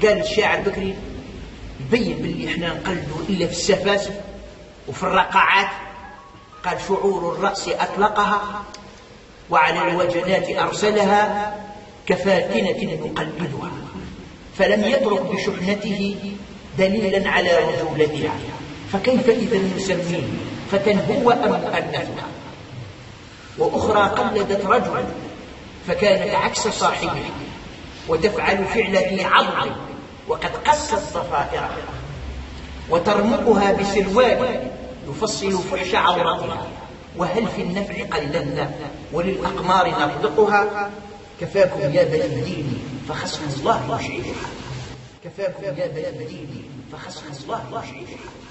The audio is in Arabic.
قال الشاعر بكري يبين باللي احنا نقلدوا إلا في السفاسف وفي الرقعات. قال شعور الرأس أطلقها وعلى الوجنات أرسلها كفاتنة نقلدها، فلم يترك بشحنته دليلا على رجولتها، فكيف إذا نسميه فتى هو أم مؤنثها؟ وأخرى قلدت رجلا فكانت عكس صاحبه وتفعل فعل ذي عضل وقد قست ضفائرها، وترمقها بسروال يفصل فحش عورتها، وهل في النفع قللنا وللأقمار نطلقها؟ كفاكم يا بني الدين فخصم الله يشعرها، كفاكم يا بني الدين فخصم الله يشعرها.